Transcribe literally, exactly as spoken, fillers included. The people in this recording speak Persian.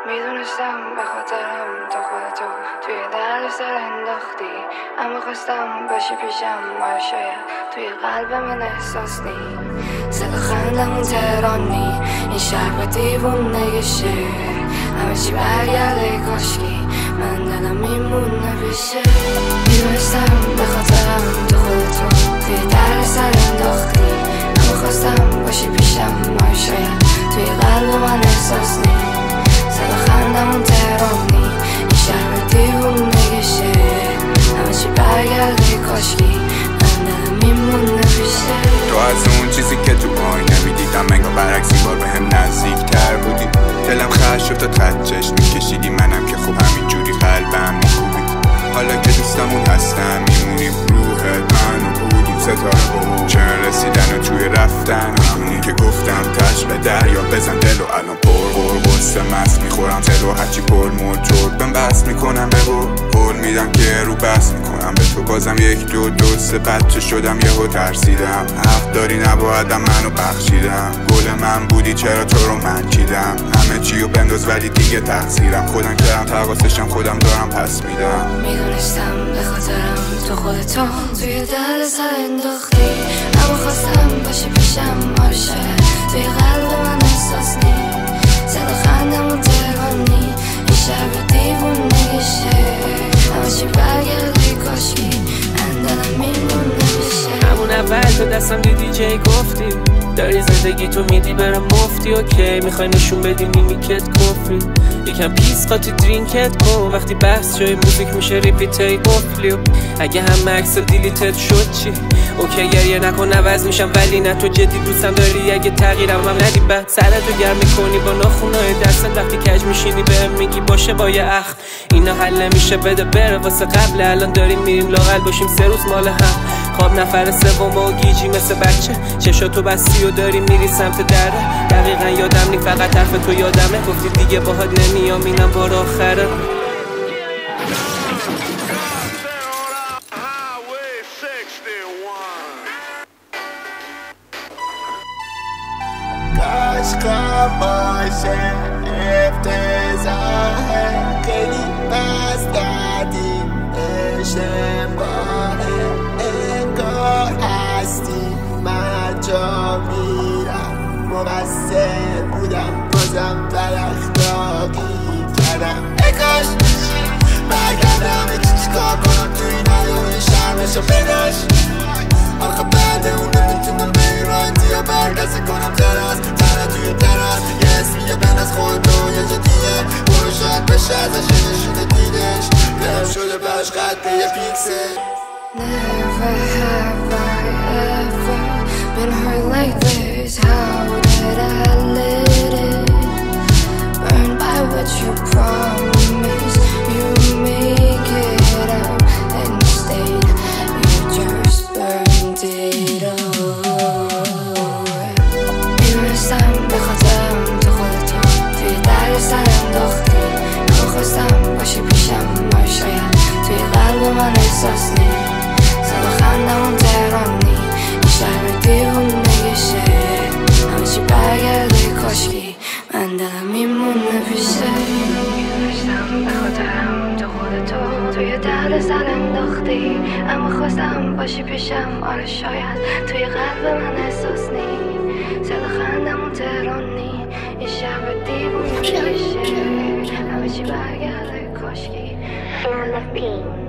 میدونستم به خاطرم تو خودتو توی درد سر انداختی، اما خواستم باشی پیشم، ما شاید توی قلب من احساس نی. صدا خندمون تهرانی، این شهر به دیوونه شه، همه چی برگرده کاشکی من دلم میمونه پیشه. میدونستم به خاطرم تو خودتو توی درد سر انداختی، اما خواستم باشی پیشم، ما شاید توی قلب من احساس نی. صدا خندمون تهرانی، این شهر به دیوونه شه، همه چی برگرده کاشکی من دلم میمونه پیشه. تو از اون چیزی که تو آینه میدیدم انگار برعکسی بار به هم نزدیک تر بودی. دلم خش شد تا خط چشم میکشیدی، منم که خوب همینجوری قلبم میکوبی. حالا که دوستمون هستم میمونی روحت، منو بودیم ستاره با اون چه رسیدن و توی رفتن. همونی که گفتم تش به دریا بزن دل و الان پر پر قصه مست میخورم تلو، هرچی پر موتور بهم بس میکنم به بور قول میدم که رو بس میکنم به تو. بازم یک دو دو سه بچه شدم یهو ترسیدم، حق داری نبایدم منو بخشیدم. گل من بودی چرا تو رو من چیدم، همه چیو بنداز ولی دیگه تقصیرم، خودم کردم تقاصشم خودم دارم پس میدم. میدونستم به خاطرم تو خودتو توی درد سر انداختی، اما خواستم باشی پیشم، ما شاید توی قلب من احساس نی. صدا خندمون تهرانی، این شهر به دیوونه شه، همه چی برگرده کاشکی من دلم میمونه میشه. همون اول تو دستم دیدی جای گفتی داری زندگی تو میدی برم مفتی. اوکی میخوای نشون بدی نیمیکت کفری، یکم پیس قاطی درینکت کن. وقتی بحث جای موزیک میشه ریپیتی بفلیو، اگه هم عکس دیلیتت شد چی؟ اوکی گریه نکن عوض میشم ولی نه تو جدی دوستم داری، اگه تغییرم هم ندی بعد سرتو گرم میکنی با ناخونای دستت. وقتی کج میشینی بهم میگی باشه با یه اخ اینا حل نمیشه بده بره واسه قبل. الان داریم میریم لاقل باشیم سه روز مال هم، خواب نفر سوم و گیجی مثل بچه، چشاتو بستی و داری میری سمت دره. دقیقا یادم نی فقط حرف تو یادمه، گفتی دیگه باهات نمیام اینم بار آخره. عشقم باشه افتضاحه، خیلی بس کردیم اشتباهه، انگار هستی من جا میرم، مقصر بودم بازم برخلاقی کردم. اکاش برگردم یکی چیکار کنم تو این حلوی شرمشو بداش، آخه بعد اون نمیتونم بیران یا برگسه کنم تراس تنه توی تراس. یه اسمی یه بند از خود رو یه جدیه برو شاید بشه ازش یه نشونه دیدش، دلم شده باش قد به یه پیکسل. Never have I ever been hurt like this, how did I let it burn by what you promised? You make it up and instead you just burned it all. میدونستم به خاطرم تو خودتو توی درد سر انداختی، اما خواستم باشی پیشم، ما شاید توی قلب من احساس نی. صدا خندمون تهرانی، این شهر به دیوونه شه، همه چی برگرده کاشکی من دلم میمونه پیشه. میدونستم به خاطرم تو خودتو توی درد سر انداختی، اما خواستم باشی پیشم، آره شاید توی قلب من احساس نی. صدا خندمون تهرانی، این شهر به دیوونه شه، همه چی برگرده کاشکی من دلم